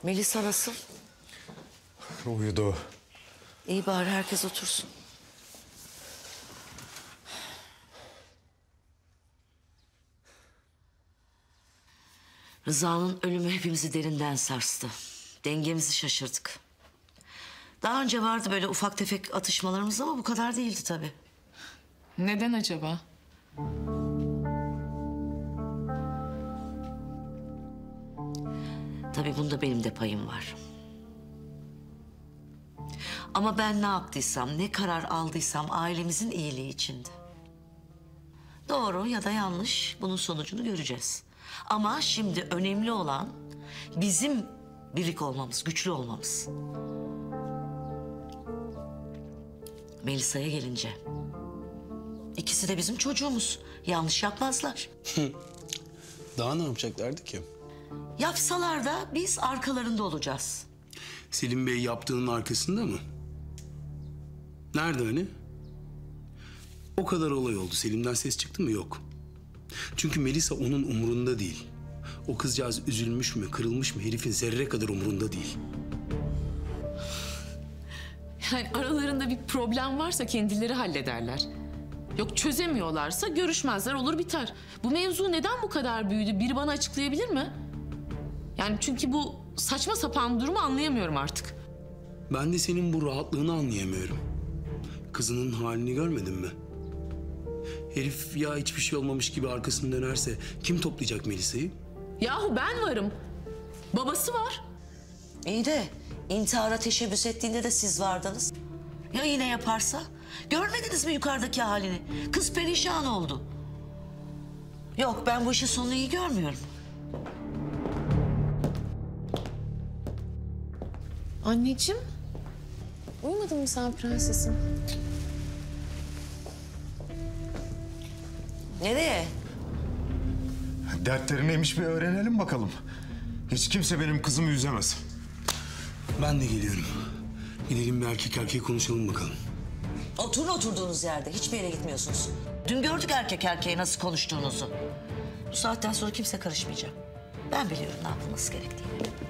Melisa nasıl? Uyudu o. İyi bari herkes otursun. Rıza'nın ölümü hepimizi derinden sarstı. Dengemizi şaşırdık. Daha önce vardı böyle ufak tefek atışmalarımız ama bu kadar değildi tabii. Neden acaba? Tabii bunda benim de payım var. Ama ben ne yaptıysam, ne karar aldıysam ailemizin iyiliği içindi. Doğru ya da yanlış, bunun sonucunu göreceğiz. Ama şimdi önemli olan bizim birlik olmamız, güçlü olmamız. Melisa'ya gelince. İkisi de bizim çocuğumuz. Yanlış yapmazlar. Daha ne yapacaklardı ki? Yapsalar da biz arkalarında olacağız. Selim Bey yaptığının arkasında mı? Nerede hani? O kadar olay oldu. Selim'den ses çıktı mı? Yok. Çünkü Melisa onun umurunda değil. O kızcağız üzülmüş mü, kırılmış mı herifin zerre kadar umurunda değil. Yani aralarında bir problem varsa kendileri hallederler. Yok çözemiyorlarsa görüşmezler, olur biter. Bu mevzu neden bu kadar büyüdü? Biri bana açıklayabilir mi? Yani çünkü bu saçma sapan durumu anlayamıyorum artık. Ben de senin bu rahatlığını anlayamıyorum. Kızının halini görmedin mi? Herif ya hiçbir şey olmamış gibi arkasını dönerse kim toplayacak Melisa'yı? Yahu ben varım. Babası var. İyi de intihara teşebbüs ettiğinde de siz vardınız. Ya yine yaparsa? Görmediniz mi yukarıdaki halini? Kız perişan oldu. Yok, ben bu işin sonunu iyi görmüyorum. Anneciğim, uyumadın mı sen prensesim? Nereye? Dertleri neymiş bir öğrenelim bakalım. Hiç kimse benim kızımı üzemez. Ben de geliyorum. Gidelim bir erkek erkeğe konuşalım bakalım. Oturun oturduğunuz yerde. Hiçbir yere gitmiyorsunuz. Dün gördük erkek erkeğe nasıl konuştuğunuzu. Bu saatten sonra kimse karışmayacak. Ben biliyorum ne yapılması gerektiğini.